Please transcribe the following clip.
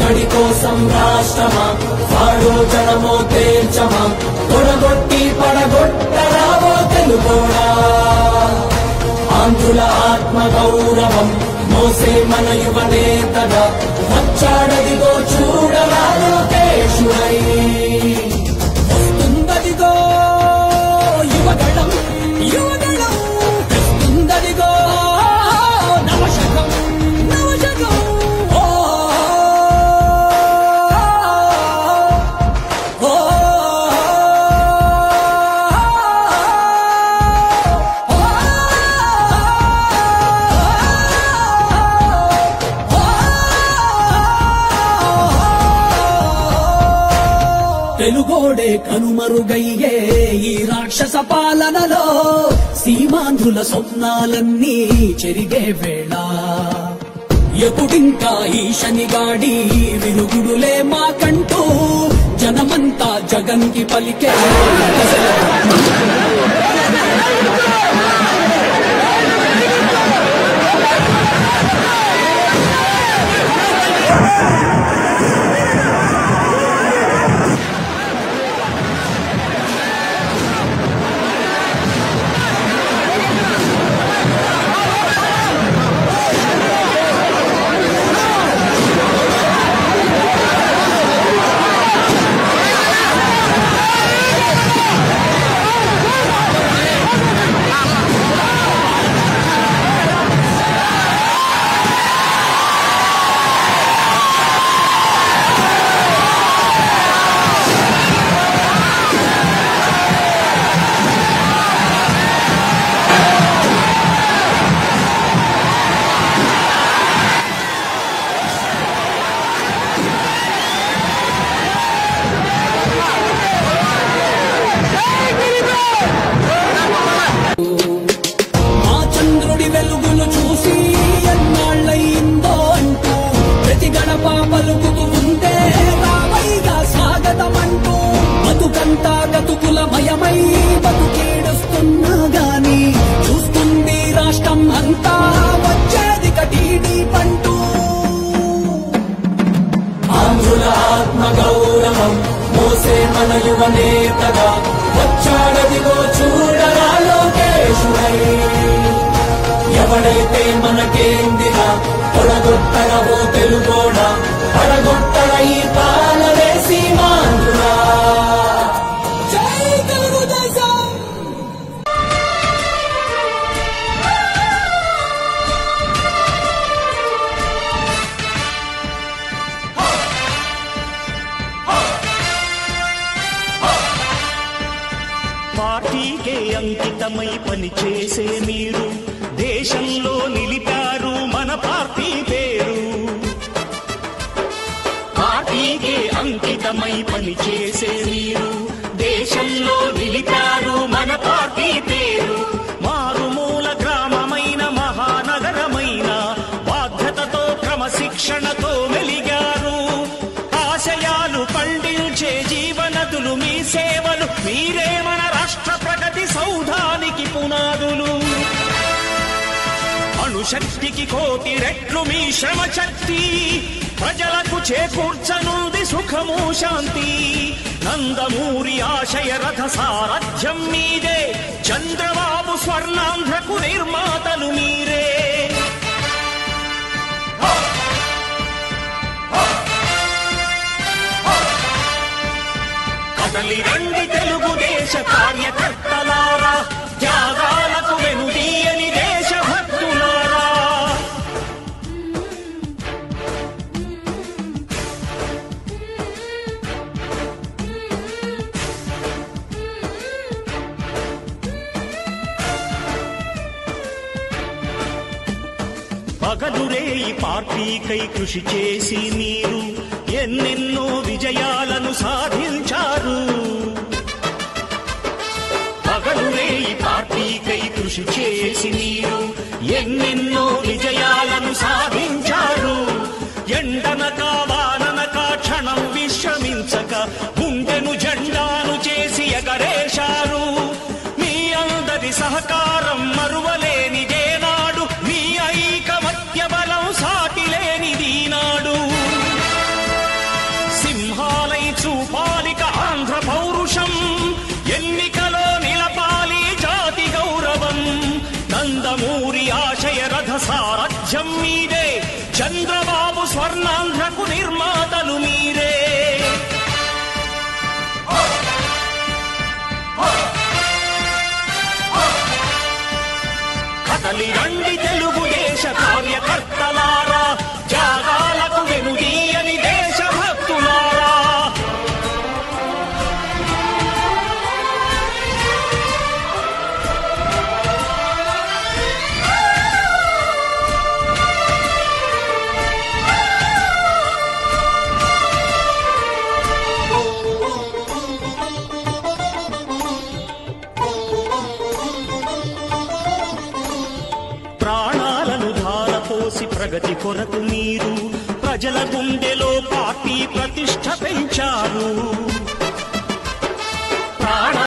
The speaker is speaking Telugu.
ఒక్కడి కోసం రాష్ట్రమా వాడో జనమో తేల్చమా తొడగొట్టి పడగొట్టరావో తెలుగోడా ఆంధ్రుల ఆత్మ గౌరవం మోసే మన యువ నేతగా వచ్చాడదిగో చూడరా లోకేశుడై వస్తుందదిగో యువగళం యువగళం తెస్తుందదిగో నవశకం నవశకం తెలుగోడే కనుమరుగయ్యే ఈ రాక్షస పాలనలో సీమాంధ్రుల స్వప్నాలన్నీ చెరిగే వేళ ఎప్పుడింకా ఈ శనిగాడి విరుగుడులే మాకంటూ జనమంతా జగన్ కి పలికే మన యువ నేతగా వచ్చాడదిగో చూడరా లోకేశుడై ఎవడైతే మనకేందిరా తొడగొట్టరవో తెలుగోడా పడగొట్టర ఈ పాలనే సీమాంధ్రుడా జై తెలుగుదేశం పార్టీకే అంకితమై పనిచేసే మీరు దేశంలో నిలిపారు మన పార్టీ పేరు పార్టీకే అంకితమై పనిచేసే మీరు దేశంలో నిలిపారు మన పార్టీ పేరు మారుమూల గ్రామమైన మహానగరమైన బాధ్యతతో క్రమశిక్షణతో మెలిగారు ఆశయాలు పండించే జీవనదులు మీ సేవలు మీరే మన రాష్ట్ర ప్రగతి సౌధానికి పునాదులు అణుశక్తికి కోటి రెట్లు మీ శ్రమ శక్తి ప్రజలకు చేకూర్చనుంది సుఖము శాంతి నందమూరి ఆశయ రథ సారథ్యం మీదే చంద్రబాబు స్వర్ణాంధ్రకు నిర్మాతలు మీరే కదలి రండి తెలుగుదేశ కార్యకర్తలారా త్యాగాలకు వెనుదీయని దేశభక్తులారా పగలురే ఈ పార్టీకై కృషి చేసి మీరు ఎన్నెన్నో విజయాలను సాధించారు పగలురే ఈ పార్టీకై కృషి చేసి మీరు ఎన్నెన్నో విజయాలను సాధించారు ఎండనక వాననక క్షణం విశ్రమించక గుండెను జెండాను చేసి ఎగరేశారు మీ అందరి సహకారం మరువలేనిదేనాడు మీ ఐకమత్య బలం సాటిలేనిదీనాడు స్వర్ణాంధ్రకు నిర్మాతలు మీరే. కదలి రండి తెలుగుదేశ కార్యకర్తలారా, త్యాగాలకు వెనుదీయని దేశభక్తులారా. ప్రాణాలను ధారపోసి ప్రగతి కొరకు మీరు ప్రజల గుండెలో పార్టీ ప్రతిష్ఠ పెంచారు.